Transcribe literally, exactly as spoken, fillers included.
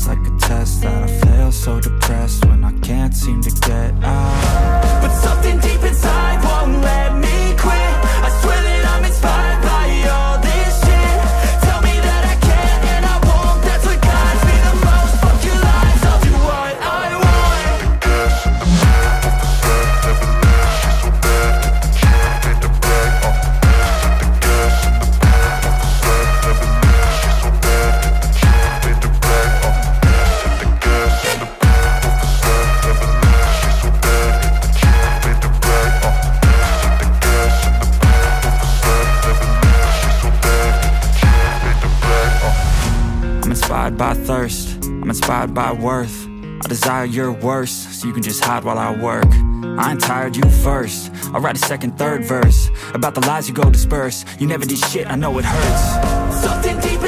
it's like a test that I fail, so depressed when I can't seem to get out. But something deep inside won't let me quit. I swear that I'm inspired by all this shit. Tell me that I can and I won't, that's what guides me the most. Fuck your lies, I'll do what I want. By thirst, I'm inspired by worth. I desire your worst, so you can just hide while I work. I ain't tired, you first. I'll write a second, third verse about the lies you go disperse. You never did shit, I know it hurts. Something deep